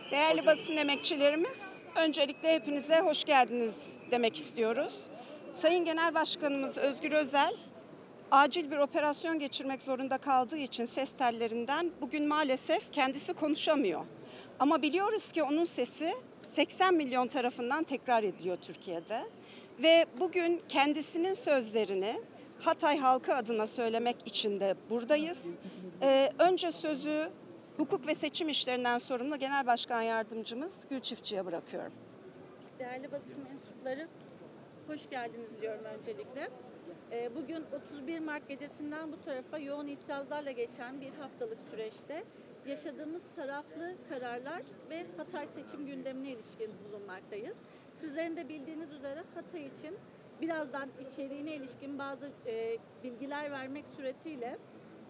Değerli basın emekçilerimiz, öncelikle hepinize hoş geldiniz demek istiyoruz. Sayın Genel Başkanımız Özgür Özel, acil bir operasyon geçirmek zorunda kaldığı için ses tellerinden bugün maalesef kendisi konuşamıyor. Ama biliyoruz ki onun sesi 80 milyon tarafından tekrar ediliyor Türkiye'de. Ve bugün kendisinin sözlerini Hatay halkı adına söylemek için de buradayız. Önce sözü hukuk ve seçim işlerinden sorumlu Genel Başkan Yardımcımız Gül Çiftçi'ye bırakıyorum. Değerli basın mensupları, hoş geldiniz diyorum öncelikle. Bugün 31 Mart gecesinden bu tarafa yoğun itirazlarla geçen bir haftalık süreçte yaşadığımız taraflı kararlar ve Hatay seçim gündemine ilişkin bulunmaktayız. Sizlerin de bildiğiniz üzere Hatay için birazdan içeriğine ilişkin bazı bilgiler vermek suretiyle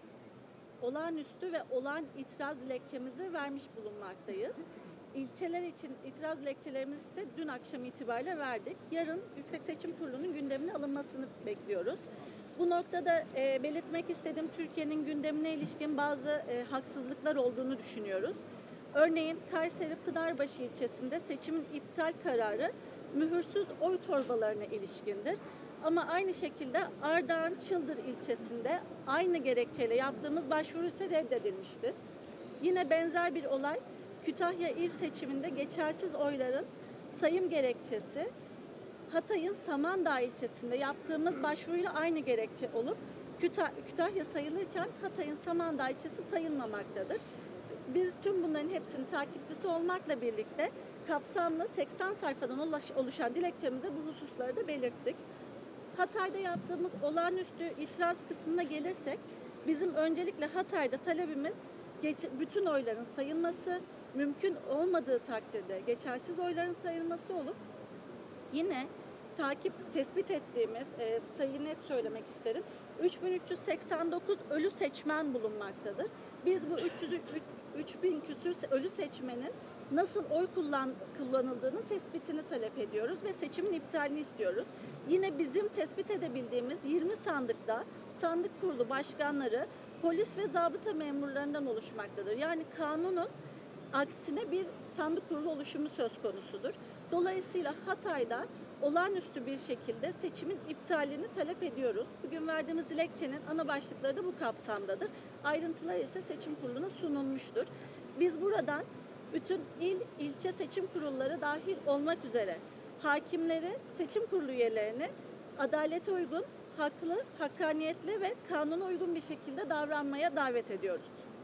olağanüstü ve olağan itiraz dilekçemizi vermiş bulunmaktayız. İlçeler için itiraz dilekçelerimizi ise dün akşam itibariyle verdik. Yarın Yüksek Seçim Kurulu'nun gündemine alınmasını bekliyoruz. Bu noktada belirtmek istediğim Türkiye'nin gündemine ilişkin bazı haksızlıklar olduğunu düşünüyoruz. Örneğin Kayseri Pınarbaşı ilçesinde seçimin iptal kararı mühürsüz oy torbalarına ilişkindir. Ama aynı şekilde Ardahan Çıldır ilçesinde aynı gerekçeyle yaptığımız başvuru ise reddedilmiştir. Yine benzer bir olay Kütahya il seçiminde geçersiz oyların sayım gerekçesi Hatay'ın Samandağ ilçesinde yaptığımız başvuruyla aynı gerekçe olup Kütahya sayılırken Hatay'ın Samandağ ilçesi sayılmamaktadır. Biz tüm bunların hepsinin takipçisi olmakla birlikte kapsamlı 80 sayfadan oluşan dilekçemize bu hususları da belirttik. Hatay'da yaptığımız olağanüstü itiraz kısmına gelirsek, bizim öncelikle Hatay'da talebimiz bütün oyların sayılması, mümkün olmadığı takdirde geçersiz oyların sayılması olup yine tespit ettiğimiz sayıyı net söylemek isterim. 3389 ölü seçmen bulunmaktadır. Biz bu 3000 küsür ölü seçmenin nasıl oy kullanıldığını tespitini talep ediyoruz ve seçimin iptalini istiyoruz. Yine bizim tespit edebildiğimiz 20 sandıkta sandık kurulu başkanları polis ve zabıta memurlarından oluşmaktadır. Yani kanunun aksine bir sandık kurulu oluşumu söz konusudur. Dolayısıyla Hatay'da olağanüstü bir şekilde seçimin iptalini talep ediyoruz. Bugün verdiğimiz dilekçenin ana başlıkları da bu kapsamdadır. Ayrıntılar ise seçim kuruluna sunulmuştur. Biz buradan bütün ilçe seçim kurulları dahil olmak üzere hakimleri, seçim kurulu üyelerini adalete uygun, haklı, hakkaniyetli ve kanuna uygun bir şekilde davranmaya davet ediyoruz.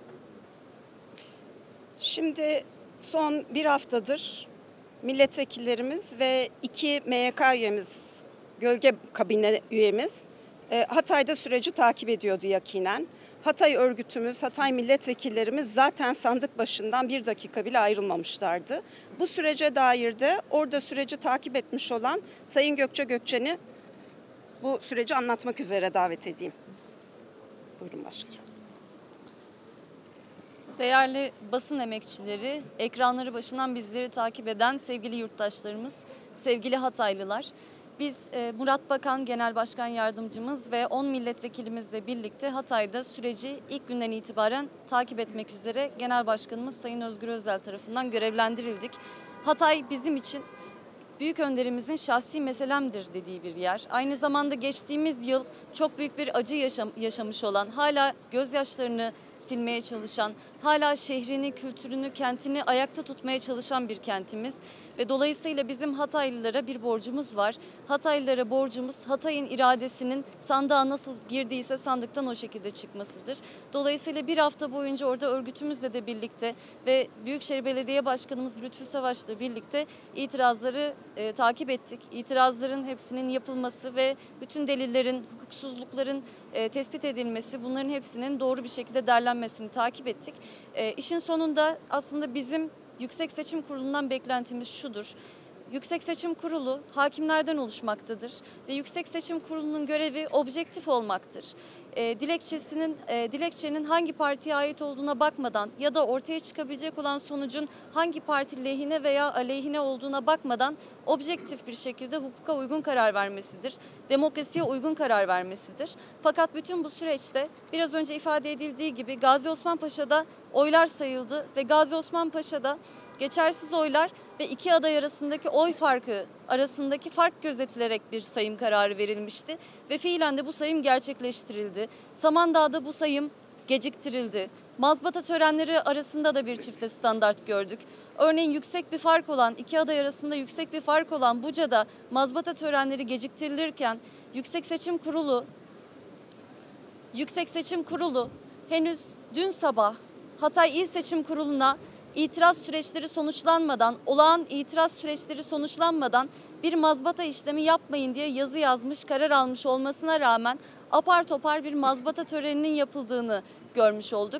Şimdi son bir haftadır milletvekillerimiz ve 2 MYK üyemiz, gölge kabine üyemiz Hatay'da süreci takip ediyordu yakinen. Hatay örgütümüz, Hatay milletvekillerimiz zaten sandık başından 1 dakika bile ayrılmamışlardı. Bu sürece dair de orada süreci takip etmiş olan Sayın Gökçe Gökçen'i bu süreci anlatmak üzere davet edeyim. Buyurun başkanım. Değerli basın emekçileri, ekranları başından bizleri takip eden sevgili yurttaşlarımız, sevgili Hataylılar. Biz Murat Bakan Genel Başkan Yardımcımız ve 10 milletvekilimizle birlikte Hatay'da süreci ilk günden itibaren takip etmek üzere Genel Başkanımız Sayın Özgür Özel tarafından görevlendirildik. Hatay bizim için büyük önderimizin şahsi meselemdir dediği bir yer. Aynı zamanda geçtiğimiz yıl çok büyük bir acı yaşamış olan, hala gözyaşlarını silmeye çalışan, hala şehrini, kültürünü, kentini ayakta tutmaya çalışan bir kentimiz. Ve dolayısıyla bizim Hataylılara bir borcumuz var. Hataylılara borcumuz Hatay'ın iradesinin sandığa nasıl girdiyse sandıktan o şekilde çıkmasıdır. Dolayısıyla bir hafta boyunca orada örgütümüzle de birlikte ve Büyükşehir Belediye Başkanımız Lütfü Savaş'la birlikte itirazları takip ettik. İtirazların hepsinin yapılması ve bütün delillerin, hukuksuzlukların tespit edilmesi, bunların hepsinin doğru bir şekilde derlenmesini takip ettik. İşin sonunda aslında bizim Yüksek Seçim Kurulu'ndan beklentimiz şudur. Yüksek Seçim Kurulu hakimlerden oluşmaktadır ve Yüksek Seçim Kurulu'nun görevi objektif olmaktır. dilekçenin hangi partiye ait olduğuna bakmadan ya da ortaya çıkabilecek olan sonucun hangi parti lehine veya aleyhine olduğuna bakmadan objektif bir şekilde hukuka uygun karar vermesidir. Demokrasiye uygun karar vermesidir. Fakat bütün bu süreçte biraz önce ifade edildiği gibi Gazi Osman Paşa'da oylar sayıldı ve Gazi Osman Paşa'da geçersiz oylar ve iki aday arasındaki oy farkı arasındaki fark gözetilerek bir sayım kararı verilmişti ve fiilen de bu sayım gerçekleştirildi. Samandağ'da bu sayım geciktirildi. Mazbata törenleri arasında da bir çifte standart gördük. Örneğin yüksek bir fark olan, iki aday arasında yüksek bir fark olan Buca'da mazbata törenleri geciktirilirken Yüksek Seçim Kurulu henüz dün sabah Hatay İl Seçim Kurulu'na olağan itiraz süreçleri sonuçlanmadan bir mazbata işlemi yapmayın diye yazı yazmış, karar almış olmasına rağmen apar topar bir mazbata töreninin yapıldığını görmüş olduk.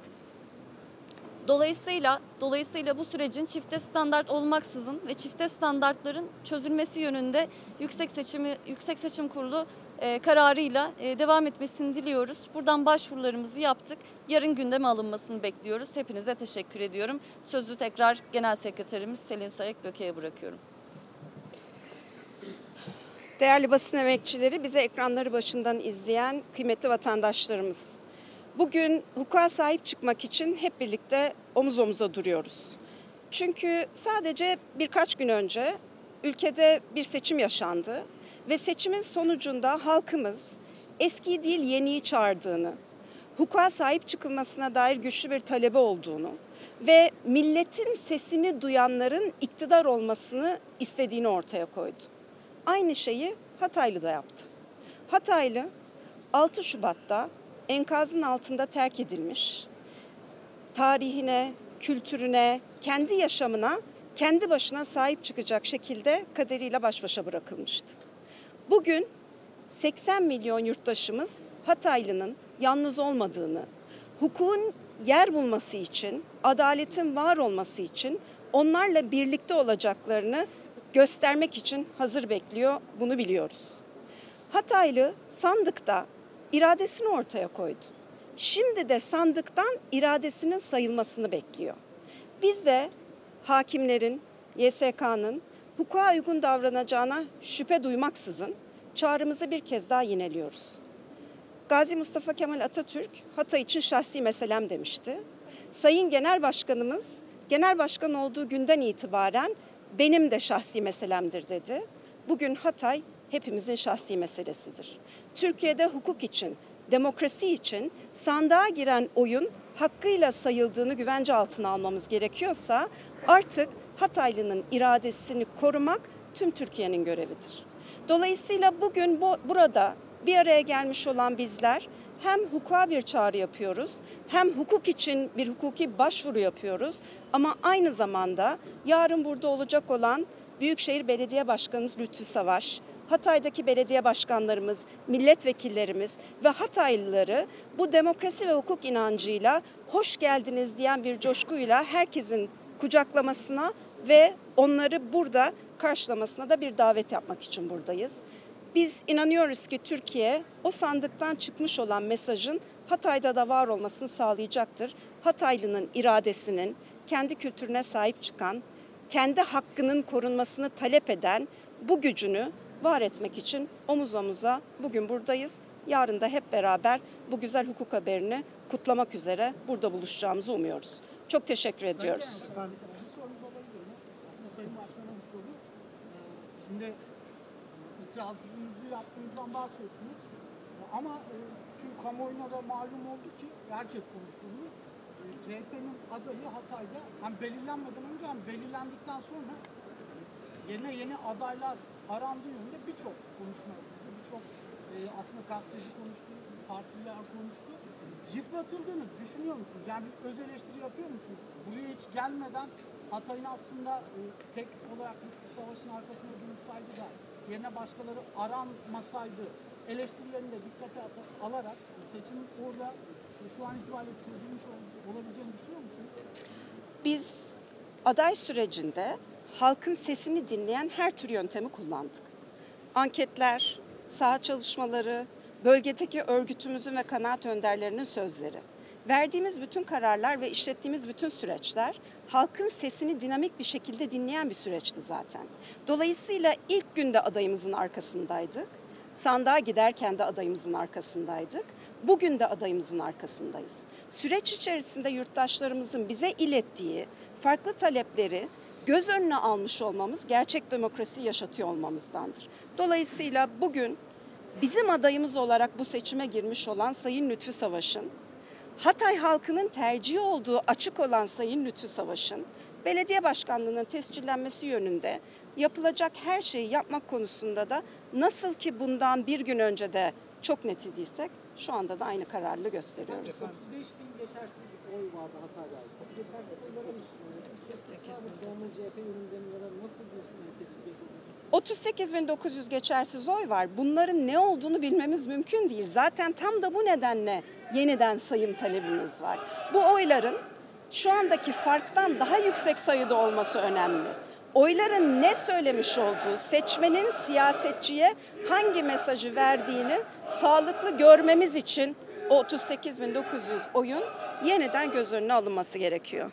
Dolayısıyla bu sürecin çifte standart olmaksızın ve çifte standartların çözülmesi yönünde Yüksek Seçim Kurulu kararıyla devam etmesini diliyoruz. Buradan başvurularımızı yaptık. Yarın gündeme alınmasını bekliyoruz. Hepinize teşekkür ediyorum. Sözü tekrar Genel Sekreterimiz Selin Sayık Böke'ye bırakıyorum. Değerli basın emekçileri, bize ekranları başından izleyen kıymetli vatandaşlarımız. Bugün hukuka sahip çıkmak için hep birlikte omuz omuza duruyoruz. Çünkü sadece birkaç gün önce ülkede bir seçim yaşandı ve seçimin sonucunda halkımız eskiyi değil yeniyi çağırdığını, hukuka sahip çıkılmasına dair güçlü bir talebi olduğunu ve milletin sesini duyanların iktidar olmasını istediğini ortaya koydu. Aynı şeyi Hataylı da yaptı. Hataylı 6 Şubat'ta enkazın altında terk edilmiş, tarihine, kültürüne, kendi yaşamına, kendi başına sahip çıkacak şekilde kaderiyle baş başa bırakılmıştı. Bugün 80 milyon yurttaşımız Hataylı'nın yalnız olmadığını, hukukun yer bulması için, adaletin var olması için onlarla birlikte olacaklarını göstermek için hazır bekliyor, bunu biliyoruz. Hataylı sandıkta iradesini ortaya koydu. Şimdi de sandıktan iradesinin sayılmasını bekliyor. Biz de hakimlerin, YSK'nın hukuka uygun davranacağına şüphe duymaksızın çağrımızı bir kez daha yineliyoruz. Gazi Mustafa Kemal Atatürk Hatay için şahsi meselem demişti. Sayın Genel Başkanımız genel başkan olduğu günden itibaren benim de şahsi meselemdir dedi. Bugün Hatay hepimizin şahsi meselesidir. Türkiye'de hukuk için, demokrasi için sandığa giren oyun hakkıyla sayıldığını güvence altına almamız gerekiyorsa artık Hataylı'nın iradesini korumak tüm Türkiye'nin görevidir. Dolayısıyla bugün burada bir araya gelmiş olan bizler hem hukuka bir çağrı yapıyoruz, hem hukuk için bir hukuki başvuru yapıyoruz ama aynı zamanda yarın burada olacak olan Büyükşehir Belediye Başkanımız Lütfü Savaş, Hatay'daki belediye başkanlarımız, milletvekillerimiz ve Hataylıları bu demokrasi ve hukuk inancıyla hoş geldiniz diyen bir coşkuyla herkesin kucaklamasına ve onları burada karşılamasına da bir davet yapmak için buradayız. Biz inanıyoruz ki Türkiye o sandıktan çıkmış olan mesajın Hatay'da da var olmasını sağlayacaktır. Hataylı'nın iradesinin, kendi kültürüne sahip çıkan, kendi hakkının korunmasını talep eden bu gücünü var etmek için omuz omuza bugün buradayız. Yarın da hep beraber bu güzel hukuk haberini kutlamak üzere burada buluşacağımızı umuyoruz. Çok teşekkür ediyoruz. Efendim, bir sorumuz olabilir mi? Aslında Sayın Başkan'a bir soru. Şimdi itirazınızı yaptığınızdan bahsettiniz. Ama tüm kamuoyuna da malum oldu ki herkes konuştu bunu. CHP'nin adayı Hatay'da hem belirlenmeden önce hem belirlendikten sonra yeni adaylar arandığı yönünde birçok konuşma yapıldı. Birçok aslında gazeteci konuştu, partililer konuştu. Yıpratıldığını düşünüyor musunuz? Yani bir öz eleştiri yapıyor musunuz? Buraya hiç gelmeden Hatay'ın aslında tek olarak bir savaşın arkasında durulsaydı da yerine başkaları aranmasaydı eleştirilerini de dikkate alarak seçimin orada şu an itibariyle çözülmüş olabileceğini düşünüyor musunuz? Biz aday sürecinde halkın sesini dinleyen her tür yöntemi kullandık. Anketler, saha çalışmaları, bölgedeki örgütümüzün ve kanaat önderlerinin sözleri. Verdiğimiz bütün kararlar ve işlettiğimiz bütün süreçler halkın sesini dinamik bir şekilde dinleyen bir süreçti zaten. Dolayısıyla ilk günde adayımızın arkasındaydık. Sandığa giderken de adayımızın arkasındaydık. Bugün de adayımızın arkasındayız. Süreç içerisinde yurttaşlarımızın bize ilettiği farklı talepleri göz önüne almış olmamız gerçek demokrasi yaşatıyor olmamızdandır. Dolayısıyla bugün bizim adayımız olarak bu seçime girmiş olan Sayın Lütfü Savaş'ın, Hatay halkının tercihi olduğu açık olan Sayın Lütfü Savaş'ın belediye başkanlığının tescillenmesi yönünde yapılacak her şeyi yapmak konusunda da nasıl ki bundan bir gün önce de çok net idiysek şu anda da aynı kararlılığı gösteriyoruz. 35 bin geçersiz oy vardı Hatay'da. Bu geçersiz oyların 38.900 geçersiz oy var. Bunların ne olduğunu bilmemiz mümkün değil. Zaten tam da bu nedenle yeniden sayım talebimiz var. Bu oyların şu andaki farktan daha yüksek sayıda olması önemli. Oyların ne söylemiş olduğu, seçmenin siyasetçiye hangi mesajı verdiğini sağlıklı görmemiz için o 38.900 oyun yeniden göz önüne alınması gerekiyor.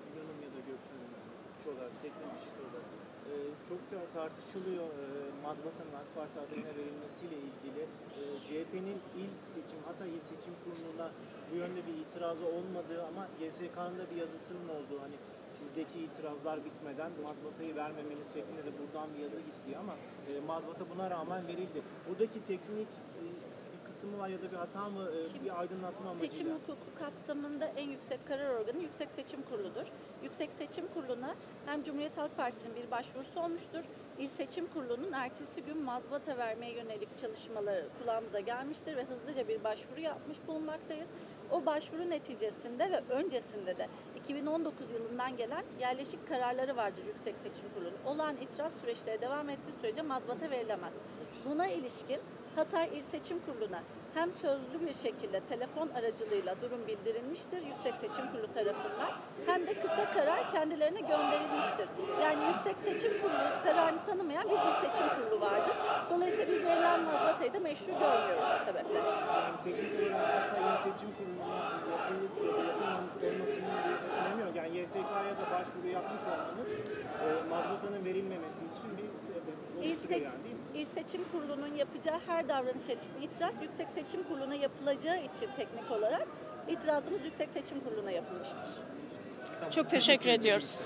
Çokça tartışılıyor mazbatanın AK Parti adayına verilmesiyle ilgili. CHP'nin Hatay İl Seçim Kurulu'na bu yönde bir itirazı olmadığı ama YSK'nın da bir yazısının olduğu, hani sizdeki itirazlar bitmeden mazbatayı vermemeniz şeklinde de buradan bir yazı gitti ama mazbata buna rağmen verildi. Buradaki teknik bir kısmı var ya da bir hata mı, bir aydınlatma amacıyla? Seçim hukuku kapsamında en yüksek karar organı Yüksek Seçim Kurulu'dur. Yüksek Seçim Kurulu'na hem Cumhuriyet Halk Partisi'nin bir başvurusu olmuştur. İl Seçim Kurulu'nun ertesi gün mazbata vermeye yönelik çalışmaları kulağımıza gelmiştir ve hızlıca bir başvuru yapmış bulunmaktayız. O başvuru neticesinde ve öncesinde de 2019 yılından gelen yerleşik kararları vardır Yüksek Seçim Kurulu'nun. Olağan itiraz süreçleri devam ettiği sürece mazbata verilemez. Buna ilişkin Hatay İl Seçim Kurulu'na hem sözlü bir şekilde telefon aracılığıyla durum bildirilmiştir Yüksek Seçim Kurulu tarafından, hem de kısa karar kendilerine gönderilmiştir. Yani Yüksek Seçim Kurulu kararını tanımayan bir il seçim kurulu vardır. Dolayısıyla biz verilen mazbatayı da meşru görmüyoruz bu sebeple. Yani teknik olarak Hatay İl Seçim Kurulu'na yapılıp yapılmamış olmasının bir önemi yok. Yani YSK'ya da başvuru yapmış olmanız mazbatanın verilmemesi için bir sebep oluşturuyor yani, değil mi? İl Seçim Kurulu'nun yapacağı her davranışa ilişkin itiraz Yüksek Seçim Kurulu'na yapılacağı için teknik olarak itirazımız Yüksek Seçim Kurulu'na yapılmıştır. Çok teşekkür ediyoruz.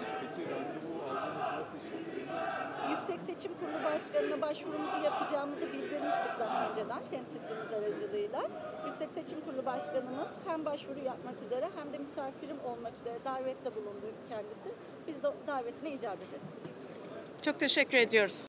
Yüksek Seçim Kurulu Başkanı'na başvurumuzu yapacağımızı bildirmiştik daha önceden temsilcimiz aracılığıyla. Yüksek Seçim Kurulu Başkanımız hem başvuru yapmak üzere hem de misafirim olmak üzere davette bulundu kendisi. Biz de davetine icabet ettik. Çok teşekkür ediyoruz.